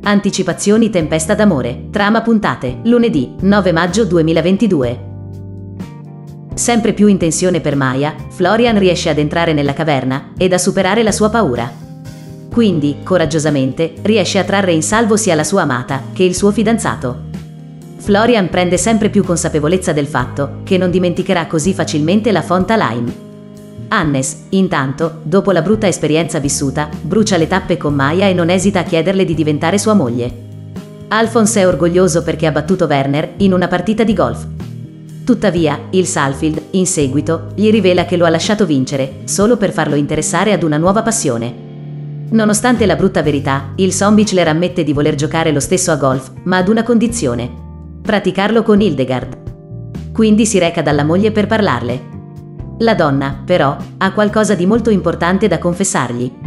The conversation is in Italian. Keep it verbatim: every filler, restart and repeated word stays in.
Anticipazioni Tempesta d'amore. Trama puntate. Lunedì, nove maggio duemilaventidue. Sempre più in tensione per Maya, Florian riesce ad entrare nella caverna ed a superare la sua paura. Quindi, coraggiosamente, riesce a trarre in salvo sia la sua amata che il suo fidanzato. Florian prende sempre più consapevolezza del fatto che non dimenticherà così facilmente la Fonta Lime. Hannes, intanto, dopo la brutta esperienza vissuta, brucia le tappe con Maya e non esita a chiederle di diventare sua moglie. Alphonse è orgoglioso perché ha battuto Werner in una partita di golf. Tuttavia, il Salfield, in seguito, gli rivela che lo ha lasciato vincere, solo per farlo interessare ad una nuova passione. Nonostante la brutta verità, il Sombichler ammette di voler giocare lo stesso a golf, ma ad una condizione: praticarlo con Hildegard. Quindi si reca dalla moglie per parlarle. La donna, però, ha qualcosa di molto importante da confessargli.